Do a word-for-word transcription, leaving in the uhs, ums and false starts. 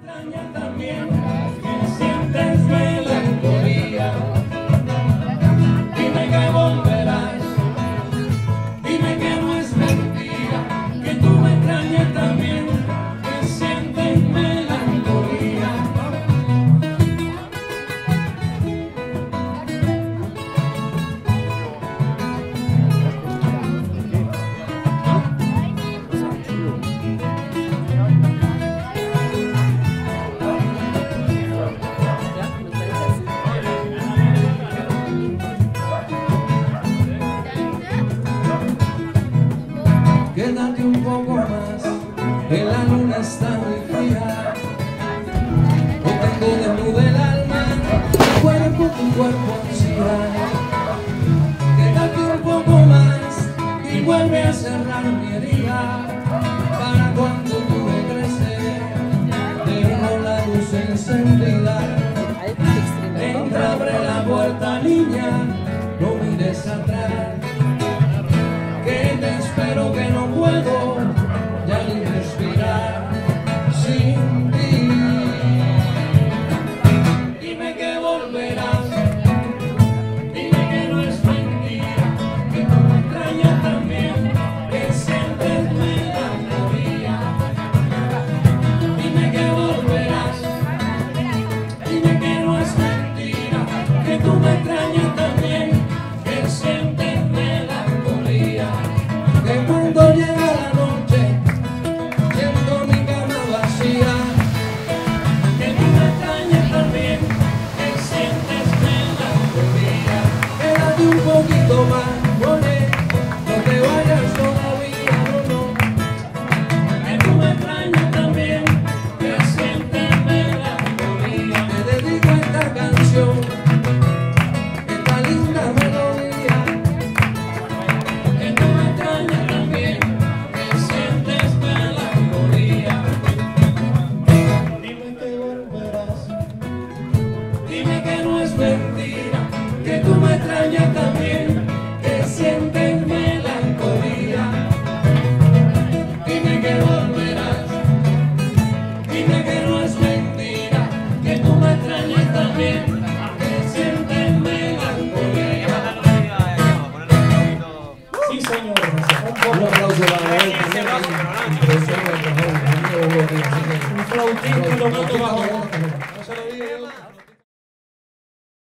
Quédate un poco más, que la luna está muy fría. No tengo desnudo el alma, tu cuerpo, tu cuerpo ansía. Quédate un poco más y vuelve a cerrar mi herida. Para cuando tú regreses, dejo la luz encendida. Entra, abre la puerta, niña, no mires atrás. Que te espero, que no puedo ya ni respirar sin ti. Dime que volverás, dime que no es mentira, que tú me extrañas también, que sientes melancolía. Dime que volverás, dime que no es mentira, que tú me extrañas también, que sientes melancolía. Que cuando llega la noche siento mi cama vacía. Que tú me extrañas también, que sientes melancolía. Quédate un poquito más, oye, no te vayas todavía, no, no. Que tú me extrañas también, que sientes melancolía. Te dedico esta canción, esta linda melodía. Que tú me extrañas también, que sientes melancolía. Dime que volverás, dime que no es mentira, que tú me extrañas también, que sientes melancolía. Dime que volverás, dime que no es mentira, que tú me extrañas también, que sientes melancolía. Sí, señor. Un aplauso para él. Un flautito y lo meto